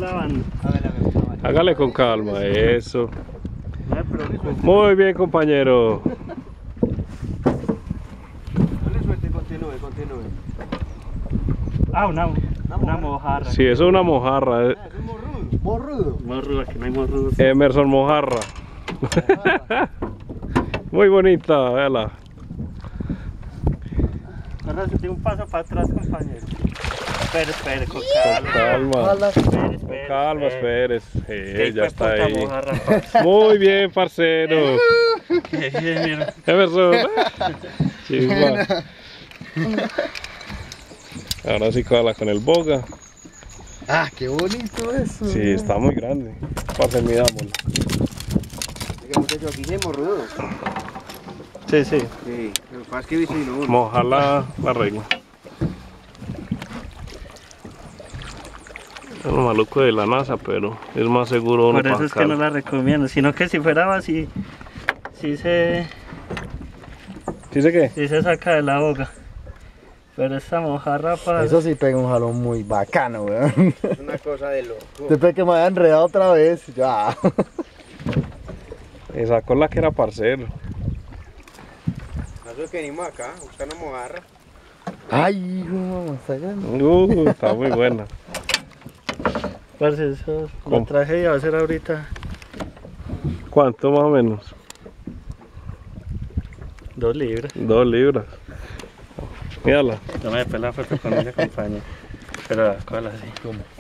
grabando. Hágale con calma, eso. Muy bien, compañero. Dale suerte, continúe. Ah, una mojarra. Sí, eso es una mojarra. Es un morrudo. Morruda, que no hay morrudo. Emerson Mojarra. Muy bonita, véala. Ahora se tiene un paso para atrás, compañero. Espere, con Con calma. calma. Espere. Con calma, esperes. Qué Ya está puta ahí. mojarra, parce. Muy bien, parcero. Qué bien, mira. Emerson. Chimba. Ahora sí cala con el boga. Ah, qué bonito eso. Sí, está muy grande. Parce, midámoslo. Oiga, muchacho, aquí hay morrudo. Sí. Sí, lo que pasa es que dice no. Mojar la regla. Es lo maluco de la NASA, pero es más seguro uno Por eso es que no la recomiendo. Sino que si fuera así, sí se ¿Dice qué? saca de la boca. Pero esta mojarra, para. Eso sí pega un jalón muy bacano, weón. Es una cosa de loco. Después que me haya enredado otra vez, ya. Esa con la que era parcero. Nosotros que venimos acá, buscando mojarra. Ay, hijo, mamá, está grande. Está muy buena. Parce, eso ¿Cómo? lo traje y va a ser ahorita ¿Cuánto más o menos? 2 libras. 2 libras. Mírala. No me después la foto con ella, compañero. Pero cógela así.